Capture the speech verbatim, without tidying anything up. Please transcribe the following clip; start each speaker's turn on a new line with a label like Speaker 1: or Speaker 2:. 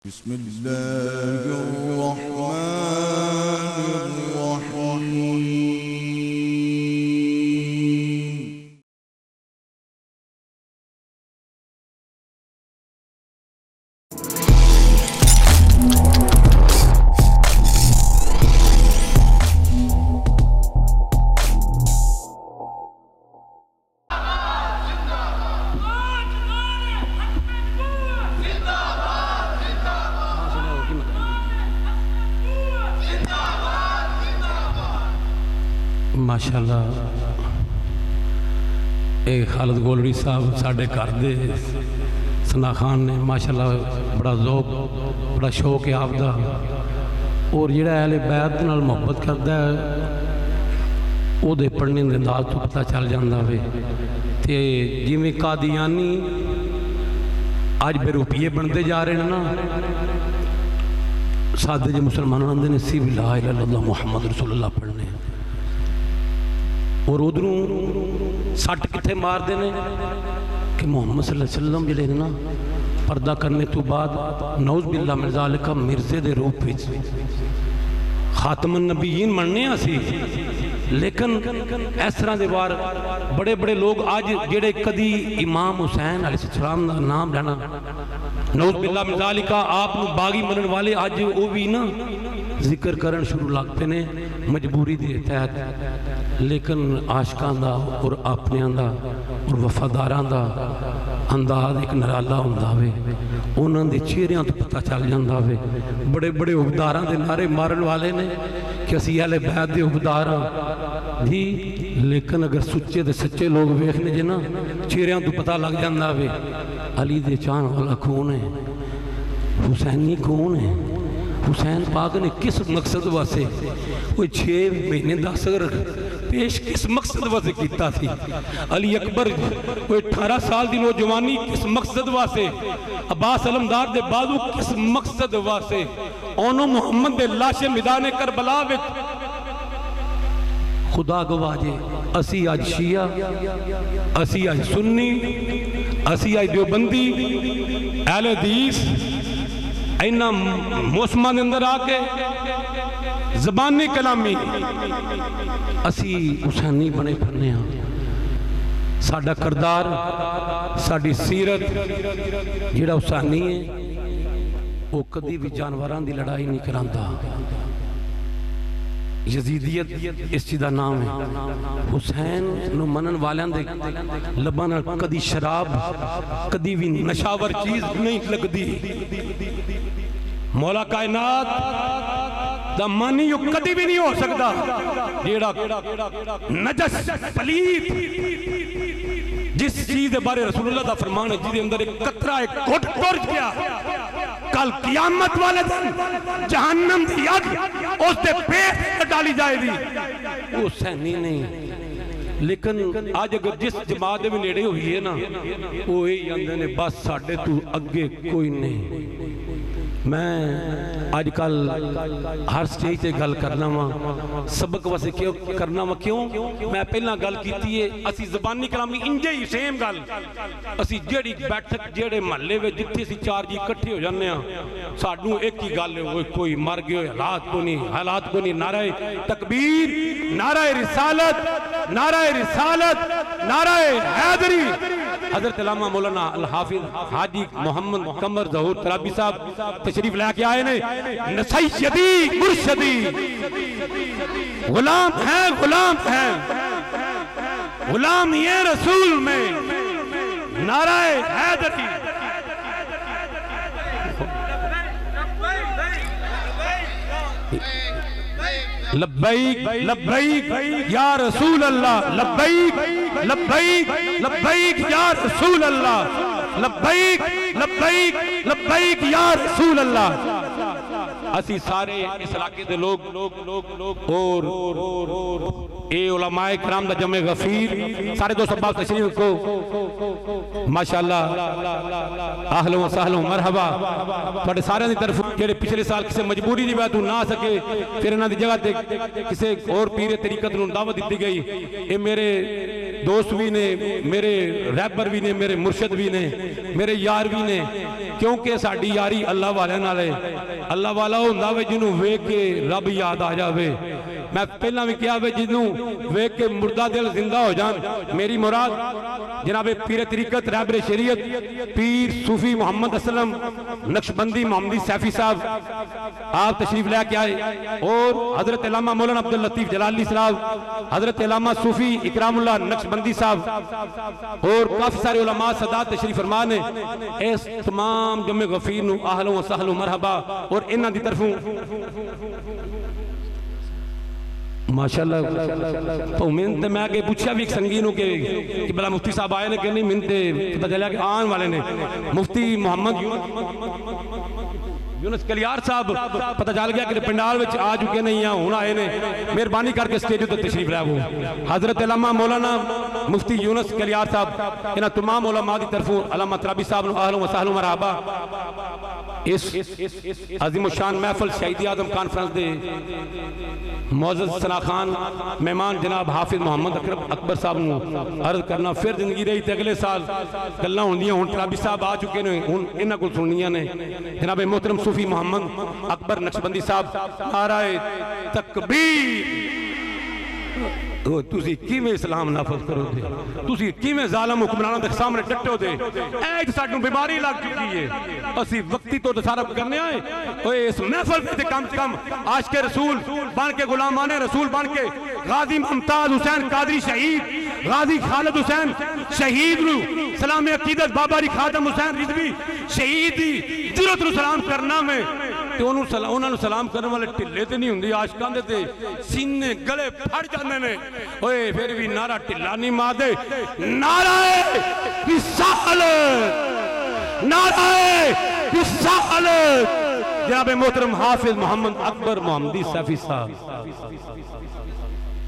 Speaker 1: माशाअल्लाह ये खालिद गोलड़ी साहब साढ़े घर दे सना खान ने माशाअल्लाह बड़ा ज़ौक बड़ा शौक है आपका और जिहड़ा अहले बैत नाल मुहब्बत करता है उहदे पढ़ने के अंदाज तो पता चल जाता है। तो जिमें कादियानी अज बेरूपीए बनते जा रहे हैं ना सादे जो मुसलमान आते हैं सी ला इलाहा इल्लल्लाह मुहम्मद रसूलुल्लाह पढ़ने और उधरों सट कितने मारते हैं कि मुहम्मद सल्लल्लाहु अलैहि वसल्लम जिहड़े ने ना पर्दा करने तो बाद नौज़ बिल्लाह मिन ज़ालिका मिर्जे के रूप में खातमुन नबीयीन मनने असी लेकिन इस तरह के वार बड़े बड़े लोग अज जेड़े कदी इमाम हुसैन अलैहिस्सलाम का नाम लेना नौज़ बिल्लाह मिन ज़ालिका आप बागी मनन वाले अज वो भी ना जिक्र करन शुरू लगते हैं मजबूरी के तहत लेकिन आशकां दा और अपनियां दा और वफादारां दा अंदाज एक निराला हुंदा वे उन्हां दे चेहरिਆਂ तो पता चल जाता वे बड़े बड़े उबदारां दे नारे मारन वाले ने कि असीं अहले बैत दे उबदार हां जी लेकिन अगर सुच्चे ते सच्चे लोग वेखने जे ना चेहरिਆਂ तो पता लग जाता वे अली दे चाहण वाला कौन है हुसैनी कौन है हुसैन पाक ने किस मकसद वास्ते कोई छे महीने दस पेश किस मकसद वास्ते किया थी अली अकबर कोई अठारह साल की नौजवानी किस मकसद वास्ते अब्बास अलमदार दे बाजू किस मकसद वास्ते ओनो मुहम्मद दे लाशे मैदान करबला विच खुदा गवाह जे असी अज शिया असी अज सुन्नी असी अज देवबंदी अहले हदीस इन्ना मौसमां के अंदर आके जबानी कलामी असी हुसैनी बने फिरने हाँ साडा किरदार साडी सीरत जिहड़ा हुसैनी है वो कदी भी जानवरां दी लड़ाई नहीं करांदा यजीदियत इस चीज़ का नाम है हुसैन नूं मनन वालियां दे लब्बां नाल कदी शराब कदी भी नशावर चीज़ नहीं लगदी मौला कायनात दा मानी यो कदी भी नहीं हो सकता जेड़ा नजस पलीत जिस चीज के बारे रसूलुल्लाह दा फरमान है जिसके अंदर एक कतरा एक घुट टुर गया कल कियामत वाले दिन जहन्नम दी आग उस दे पेट में डाली जाएगी वो सैनी नहीं लेकिन आज अगर जिस जमात के भी नेड़े हुई है ना वो यही आंदे ने बस साडे तू अगे कोई नहीं मैं अजकल हर स्टेज से गल करना वा सबक वास्ते क्यों करना वा क्यों मैं पहला गल की है असी जबानी कलामी इंजे ही सेम गल असी जेड़ी बैठक जेड़े महल्ले में जिथे असी चार जी इकट्ठे हो जाने सानू एक ही गल है कोई मर गए हालात को नहीं हालात को नहीं नारे तकबीर नारे रिसालत नारे रिसालत नारे हैदरी हजरत अल्लामा मौलाना अल हाफिज हाजी मोहम्मद कमर ज़हूर तराबी साहब तशरीफ लेके आए ने नसीहती मुर्शदी गुलाम है गुलाम है गुलाम ये रसूल में नाराए हैदरी लब्बैक लब्बैक या रसूल अल्लाह लब्बैक लब्बैक लब्बैक या रसूल अल्लाह लब्बैक लब्बैक लब्बैक या रसूल अल्लाह असी सारे इस इलाके के लोग और ये उलमाए कराम दा जमे गफीर सारे दोस्त अब्बास तशरीफ को माशाअल्लाह आहलो व सहलो मरहबा थोड़े सारे की तरफ जेडे पिछले साल किसी मजबूरी की वजह तो ना सके फिर इन्हों की जगह ते किसी और पीर तरीकत नूं दावत दी गई। ये मेरे दोस्त भी ने, मेरे रहबर भी ने, मेरे मुर्शद भी ने, मेरे यार भी ने, क्योंकि साड़ी यारी अल्लाह वाले नाल है। अल्लाह वाला हुंदा वे जिन्हों वेख के रब याद आ जाए। मैं पहला भी कहा वे जिन्हों वेख के मुर्दा दिल जिंदा हो जान। मेरी मुराद जनाबे पीर तरीकत रहबर शरीयत पीर सूफी मोहम्मद असलम नक्शबंदी मोहम्मदी सैफी साहब आप तशरीफ लेके आए और हजरत अल्लामा मौलाना अब्दुल लतीफ जलाली साहब, हजरत अल्लामा सूफी इकरामुल्लाह नक्शबंदी साहब और काफी सारे उलमा सदात तशरीफ फरमा ने। इस तमाम जमे गफीर नूं आहलो व सहलो मरहबा और इन्हां दी तरफों माशाअल्लाह। तो मैंने मैं आगे पूछा भी एक संगी नूं कि कि भला मुफ्ती साहब आए ने कि नहीं। मैंने पता चला कि आने वाले ने मुफ्ती मोहम्मद यूनुस कलियार साहब पता चल गया कि पंडाल में आ चुके नहीं है, हुण आए ने। मेहरबानी करके स्टेज पर तशरीफ लाओ। हजरत अल्लामा मौलाना मुफ्ती यूनुस कलियार साहब इन्हां तमाम उलमा की तरफों अल्लामा तराबी साहब नूं आहलो व सहलो मरहबा इस अजीम शान महफिल शहीदी आजम कॉन्फ्रेंस के मौजूद सना खान मेहमान जनाब हाफिज मोहम्मद अकबर साहब नूं अर्ज करना। फिर जिंदगी रही तो अगले साल गल्लां होंदियां। हुण तराबी साहब आ चुके ने, हुण इन्हां कोल सुननियां ने। जनाब मोहतरम सूफी मोहम्मद अकबर नक्शबंदी साहब नाराए तकबीर। तुसी किवें इस्लाम नाफज करोगे, तुसी किवें जालिम हुक्मरानां दे सामने डटोगे। ऐ सानू बीमारी लग चुकी है। असी वक्ती तो सारा करने आए ओए इस महफिल ते कम से कम आशिक रसूल बन के गुलामाने रसूल बन के गाजी मुमताज हुसैन कादरी शहीद, गाजी खालिद हुसैन शहीद नू सलाम अकीदत बाबा री खादम हुसैन रिजवी शहीद दी जुरत नू सलाम करना में ते ओनू सलाम उन्हां नू सलाम करने वाले ढिले ते नहीं हुंदे, आशिकां दे ते सीने गले फड़ जांदे ने। ओए फिर भी नारा ढिला नहीं मारदे। नाराए रिसालत, नाराए रिसालत। जनाब मोहतरम हाफिज मोहम्मद अकबर मोहम्मदी सैफी साहब